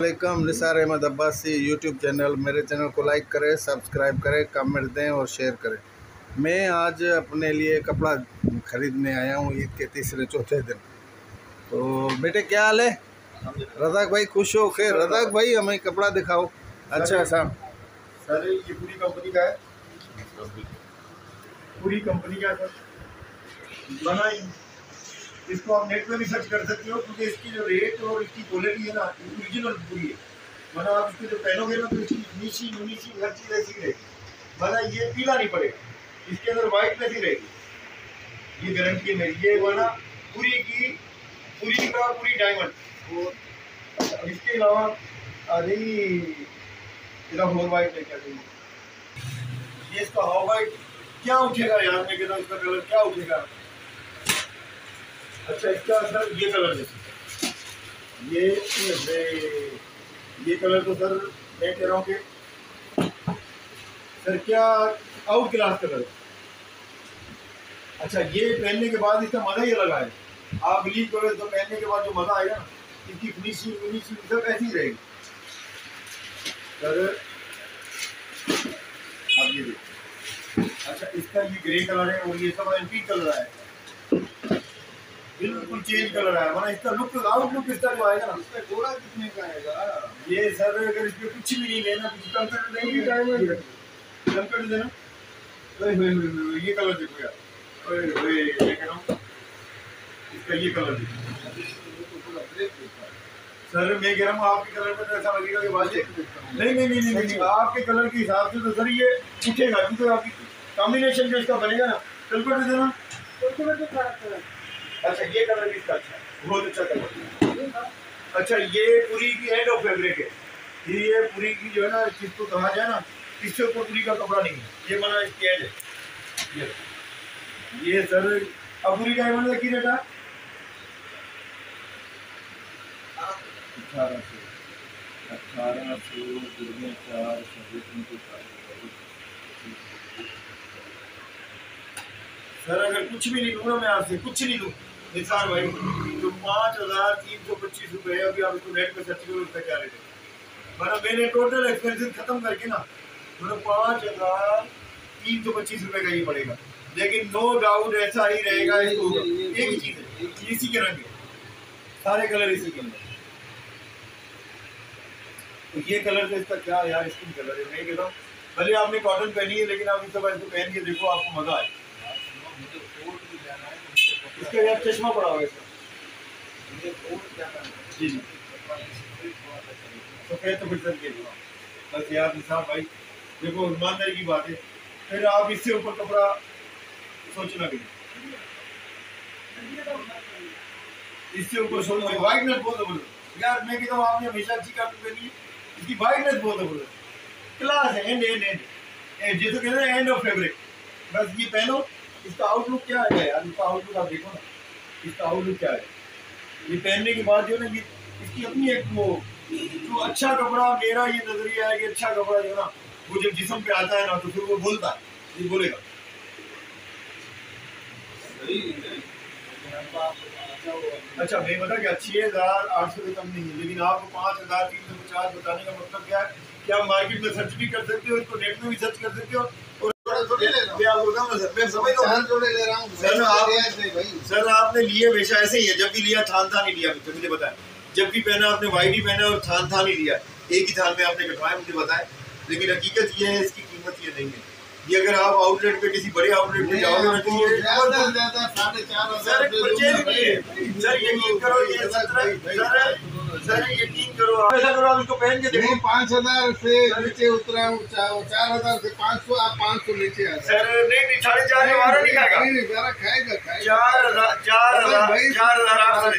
अस्सलामुअलैकुम। Nisar Ahmad Abbasi YouTube channel, मेरे channel को लाइक करें, सब्सक्राइब करें, कमेंट दें और शेयर करें। मैं आज अपने लिए कपड़ा ख़रीदने आया हूँ ईद के तीसरे चौथे दिन। तो बेटे क्या हाल है? रज़ाक भाई खुश हो? खैर रज़ाक भाई हमें कपड़ा दिखाओ। अच्छा सर ये पूरी कंपनी का है, पूरी कंपनी का सर बना। इसको आप नेट पे भी सर्च कर सकते हो क्योंकि इसकी जो रेट और इसकी क्वालिटी है ना ओरिजिनल पूरी है। वरना आप इसको जो पहनोगे ना तो इसकी फिनिशिंग हर चीज़ ऐसी रहेगी। वरना ये पीला नहीं पड़ेगा, इसके अंदर वाइट ऐसी रहेगी, ये गारंटी है मेरी। ये वरना पूरी डायमंड। और इसके अलावा और वाइट लेकर आइए। ये इसका हाफ वाइट क्या उठेगा यार, मैं कहता हूँ इसका कलर क्या उठेगा। अच्छा इसका सर ये कलर है, ये कलर तो सर मैं कह रहा हूँ कि सर क्या आउट क्लास कलर। अच्छा ये पहनने के बाद इसका मज़ा ही अलग है। आप बिलीव करो तो पहनने के बाद जो मज़ा आएगा ना, इसकी फिनिशिंग सब ऐसी ही रहेगी सर। आप ये देखिए, अच्छा इसका ये ग्रे कलर है और ये सब एंटीक कलर है, बिल्कुल चेंज कलर है। वरना इसका आउटलुक इसका जो आएगा ना, इसका जोड़ा कितने का आएगा ये सर? अगर इसमें कुछ भी नहीं लेना, कुछ कंकड़ नहीं देना, ये कलर देखो यार, मैं कह रहा हूँ इसका ये कलर देखो सर। मैं कह रहा हूँ आपके कलर में तो ऐसा लगेगा कि बात नहीं, आपके कलर के हिसाब से तो सर ये उठेगा क्योंकि आपकी कॉम्बिनेशन जो इसका बनेगा ना, बिल्कुल भी देना। अच्छा ये कलर भी इसका अच्छा है, बहुत अच्छा कलर। अच्छा ये पूरी की एंड ऑफ फैब्रिक है, ये पूरी की जो है ना, जिसको कहा जाए ना इससे ऊपर पूरी का कपड़ा नहीं है, ये बना इसकी एंड है। ये सर अब पूरी डायमंड की रेट है 1800 सर। अगर कुछ भी नहीं लूँगा मैं आपसे, कुछ नहीं लूँ निसार भाई, तो 5325 रुपये है। अभी आप इसको नेट पे सर्च करो इसका क्या रेट है। मतलब मैंने टोटल एक्सपेंसिव खत्म करके ना, मतलब 5325 रुपये का ये पड़ेगा। लेकिन नो डाउट ऐसा ही रहेगा। इसको एक ही चीज़ है, इसी के रंग है, सारे कलर इसी के अंदर। तो ये कलर तो इसका क्या यार, स्किन कलर है। मैं कहता हूँ भले आपने कॉटन पहनी है, लेकिन आप इस दफ़ा इसको पहन के देखो, आपको मज़ा आए। इसका यार चश्मा पड़ा हुआ है जी जी, तो फिर सर के बस यार निसार भाई देखो, ईमानदारी की बात है। फिर आप इससे ऊपर कपड़ा सोचना भी, इससे ऊपर सोचना। वाइटनेस बहुत जबरदस्त यार, मैं कहता हूँ आपने हमेशा अच्छी कॉटन पहनी है, इसकी वाइटनेस बहुत जबरदस्त क्लास है। एंड जैसे कहते हैं एंड ऑफ फैब्रिक। बस ये पहनो। इसका आउटलुक क्या है यार, इसका आउटलुक आप देखो ना, इसका आउटलुक क्या है। ये पहनने के बाद जो ना, ये इसकी अपनी एक वो जो अच्छा कपड़ा, मेरा ये नजरिया है कि अच्छा कपड़ा जो ना, वो जब जिस्म पे आता है ना तो फिर वो बोलता है, ये बोलेगा। अच्छा मैं बता क्या 6800 से कम नहीं है, लेकिन आपको 5350 बताने का मतलब क्या है कि आप मार्केट में सर्च भी कर सकते हो, इसको नेट में भी सर्च कर सकते हो। सर आपने लिए हमेशा ऐसे ही है, जब भी लिया थान नहीं लिया मुझे बताया। जब भी पहना आपने वाइट ही पहना और थान नहीं लिया, एक ही थान में आपने कटवाया, मुझे बताया। लेकिन हकीकत ये है, इसकी कीमत ये नहीं है। ये अगर आप आउटलेट पे किसी बड़े आउटलेट पे जाओगे ना, तो ये 4,500 सर यकीन करो, ये सर यकीन करो, ऐसा करो आप इसको पहन के देखो। 5000 से नीचे उतरा हूँ, 4000 से 500, आप 500 नीचे आ सर। नहीं 4,500 में वारा नहीं खाएगा, खाएगा 4,800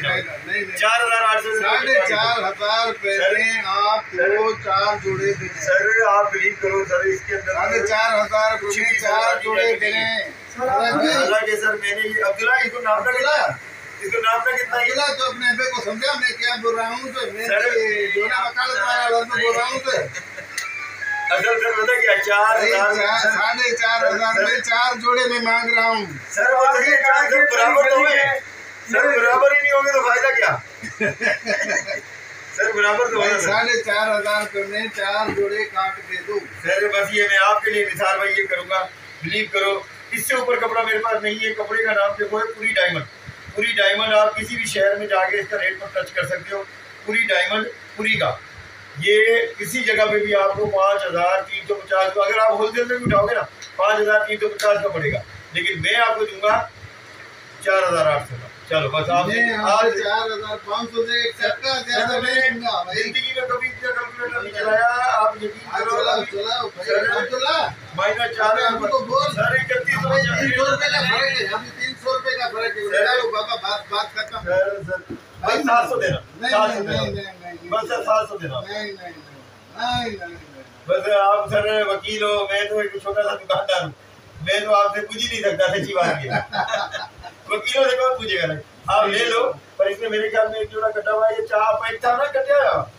4,500 पहले आपको 4 जोड़े सर। आप बिलीव करो सर, इसके अंदर 4,500 4 जोड़े देने। हालांकि सर मैंने ये अब्दुल्ला इसको नापना कितना अकेला तो अपने अब्बे को समझा मैं क्या बोल रहा हूँ। तो मैं जो ना वकालत वाला लफ्ज़ बोल रहा हूँ। तो असल सर पता क्या, 4,500 में 4 जोड़े में मांग रहा हूँ सर। वो देखिए सर बराबर तो है सर, बराबर ही नहीं होंगे तो फायदा क्या। सर बराबर तो होगा। 4,500 करने 4 जोड़े काट के दो सर। बस ये मैं आपके लिए निसार भाई ये करूँगा, बिलीव करो। इससे ऊपर कपड़ा मेरे पास नहीं है। कपड़े का नाम देखो है पूरी डायमंड। पूरी डायमंड आप किसी भी शहर में जाके इसका रेट पर टच कर सकते हो। पूरी डायमंड पूरी का ये किसी जगह पे भी आपको 5,350, अगर आप होलसेल में भी उठाओगे ना 5,350 का पड़ेगा, लेकिन मैं आपको दूंगा 4,800 का। चलो बस आप आज 4,500 से एक टक्का ज्यादा नहीं दूंगा भाई। जिंदगी में कभी इतना कैलकुलेटर नहीं चलाया। आप यकीन करो। चलाओ भाई, चला माइनस 4,000 हमको बोल। सर 3100 भाई 300 रुपए का फर्क है, अभी 300 रुपए का फर्क है। चलो बाबा बात खत्म। सर भाई 700 देना। नहीं बस सर 700 देना। नहीं बस आप सर वकील हो, मैं तो एक छोटा सा दुकानदार हूँ। मैं तो आपसे पूछ ही नहीं सकता, सच्ची बात है। वकीलों से कौन पूछेगा? आप ले लो, पर इसमें मेरे ख्याल में एक जोड़ा कटा हुआ है। ये 4 पैक था ना, कटा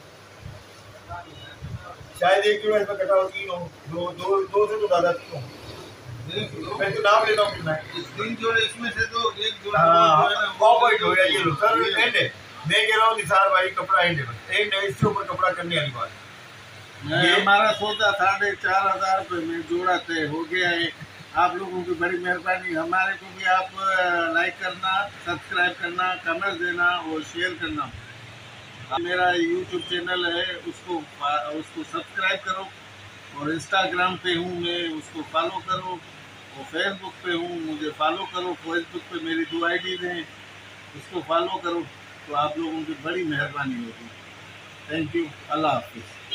शायद एक जोड़ा इसमें कटा हुआ 3 हो, दो से तो ज्यादा 3 हो। मैं तो नाम लेता हूँ कितना है। 3 जोड़े इसमें से तो एक जोड़ा ऑफ हो गया। ये लो सर एंड है। मैं कह रहा हूँ निसार भाई कपड़ा एंड है, एंड है। इसके ऊपर कपड़ा करने वाली बात ये हमारा सौदा 4,500 रुपये में जोड़ा तय हो गया है। आप लोगों की बड़ी मेहरबानी। हमारे को भी आप लाइक करना, सब्सक्राइब करना, कमेंट देना और शेयर करना। मेरा यूट्यूब चैनल है, उसको सब्सक्राइब करो। और इंस्टाग्राम पे हूँ मैं, उसको फॉलो करो। और फेसबुक पे हूँ, मुझे फॉलो करो। फेसबुक पे मेरी 2 आईडी हैं, उसको फॉलो करो। तो आप लोगों की बड़ी मेहरबानी होगी। Thank you. अल्लाह हाफिज़।